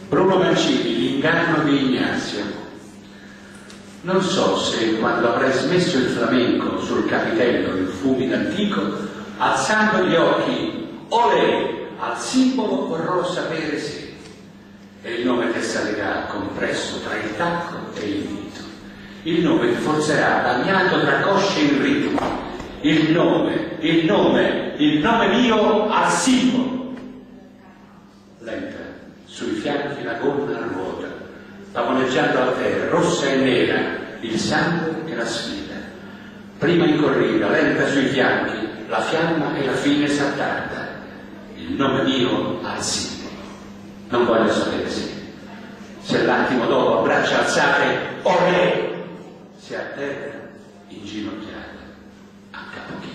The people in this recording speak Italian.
Bruno Mancini, l'inganno di Ignazio. Non so se quando avrai smesso il flamenco sul capitello in fumi d'antico, alzando gli occhi, olè, al simbolo vorrò sapere se e il nome che salirà compresso tra il tacco e il dito. Il nome che forzerà bagnato tra cosce in ritmo. Il nome mio al simbolo. Lenta, sui fianchi la gonna a ruota, pavoneggiando a terra, rossa e nera, il sangue che la sfida. Prima in corrida, lenta sui fianchi, la fiamma e la fine s'attarda. Il nome mio al simbolo. Non voglio sapere se l'attimo dopo a braccia alzate, olè, si a terra inginocchiata a capo chino.